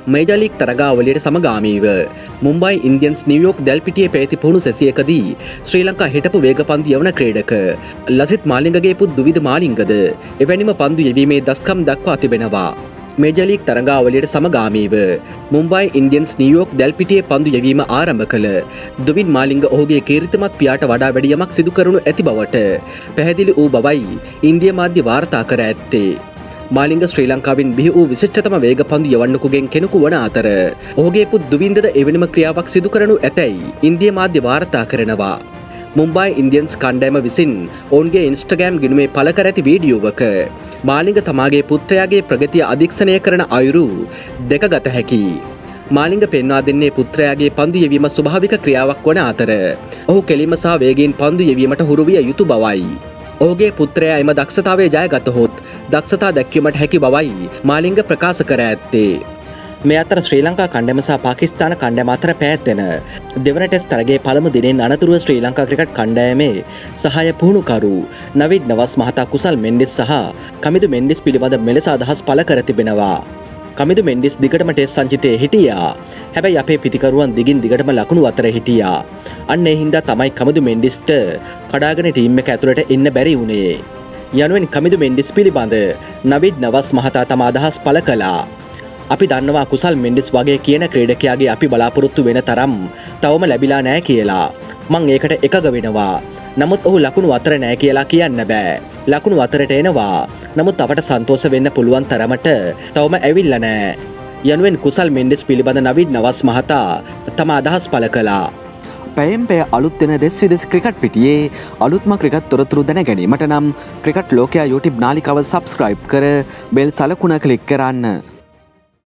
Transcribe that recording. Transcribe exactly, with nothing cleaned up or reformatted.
Major league තරගාවලියට සමගාමීව Mumbai Indians New York දැල්පිටියේ පැවති පුහුණු සැසියකදී ශ්‍රී ලංකා හිටපු වේගපන්දු යවන ක්‍රීඩක ලසිත් මාලිංගගේ පුත් දුවිද මාලිංගද එවැනිම පන්දු යැවීමේ දස්කම් දක්වා තිබෙනවා. මේජර් ලීග් තරගාවලියට සමගාමීව මුම්බයි ඉන්දියන්ස් නිව්යෝක් දැල්පිටියේ පන්දු යැවීම ආරම්භ කළ දුවින් මාලිංග ඔහුගේ කීර්තිමත් පියාට වඩා වැඩි යමක් සිදු කරනු ඇති බවට පැහැදිලි වූ බවයි ඉන්දිය මාධ්‍ය වාර්තා කර ඇත්තේ. මාලිංග ශ්‍රී ලංකාවෙන් බිහි වූ විශිෂ්ටතම වේගපන්දු යවන්නෙකුගෙන් කෙනෙකු වන අතර ඔහුගේ පුත් දුවින්දද එවැනිම ක්‍රියාවක් සිදු කරනු ඇතැයි ඉන්දිය මාධ්‍ය වාර්තා කරනවා. මුම්බයි ඉන්දියන්ස් කණ්ඩායම විසින් ඔවුන්ගේ ඉන්ස්ටාග්‍රෑම් ගිණුමේ පළ කර ඇති වීඩියෝවක මාලිංග තමාගේ පුත්‍රයාගේ ප්‍රගතිය අධීක්ෂණය කරන අයුරු දැක ගත හැකියි. මාලිංග පෙන්වා දෙන්නේ පුත්‍රයාගේ පන්දු යැවීම ස්වභාවික ක්‍රියාවක් වන අතර ඔහු කෙලින්ම සහ වේගයෙන් පන්දු යැවීමට හුරු විය යුතු බවයි. ඔහුගේ පුත්‍රයා එම දක්ෂතාවය ජයගතහොත් දක්ෂතා දැක්වීමට හැකි බවයි මාලිංග ප්‍රකාශ කර ඇත්තේ. මේ අතර ශ්‍රී ලංකා කණ්ඩායම සහ පාකිස්තාන කණ්ඩායම අතර පැවැත්වෙන දෙවන ටෙස්ට් තරගයේ පළමු දිනෙන් අනතුරුව ශ්‍රී ලංකා ක්‍රිකට් කණ්ඩායමේ සහාය පුහුණුකරු නවීඩ් නවස් මහතා කුසල් මෙන්ඩිස් සහ කමිදු මෙන්ඩිස් පිළිබඳ මෙලෙස අදහස් පළ කර තිබෙනවා. කමිදු මෙන්ඩිස් දිගටම ටෙස්ට් සංචිතයේ හිටියා. හැබැයි අපේ පිතිකරුවන් දිගින් දිගටම ලකුණු අතර හිටියා. අන්න ඒ හින්දා තමයි කමිදු මෙන්ඩිස්ට කඩාගෙන ටීම් එක ඇතුළට එන්න බැරි වුණේ. යනුවෙන් කමිදු මෙන්ඩිස් පිළිබඳ නවීඩ් නවස් මහතා තම අදහස් පළ කළා. අපි දන්නවා කුසල් මෙන්ඩිස් වගේ කියන ක්‍රීඩකයාගේ අපි බලාපොරොත්තු වෙන තරම් තවම ලැබිලා නැහැ කියලා. මං ඒකට එකග වෙනවා. නමුත් ඔහු ලකුණු අතර නැහැ කියලා කියන්න බෑ. ලකුණු අතරට එනවා. නමුත් අපට සන්තෝෂ වෙන්න පුළුවන් තරමට තවම ඇවිල්ලා නැහැ. යනුවෙන් කුසල් මෙන්ඩිස් පිළිබඳ නවීඩ් නවස් මහතා තම අදහස් පළ කළා. පැයෙන් පැය අලුත් දෙන දෙස් විදෙස් ක්‍රිකට් පිටියේ අලුත්ම ක්‍රිකට් තොරතුරු දැන ගැනීමට නම් ක්‍රිකට් ලෝකයා YouTube නාලිකාව සබ්ස්ක්‍රයිබ් කර බෙල් සලකුණ ක්ලික් කරන්න.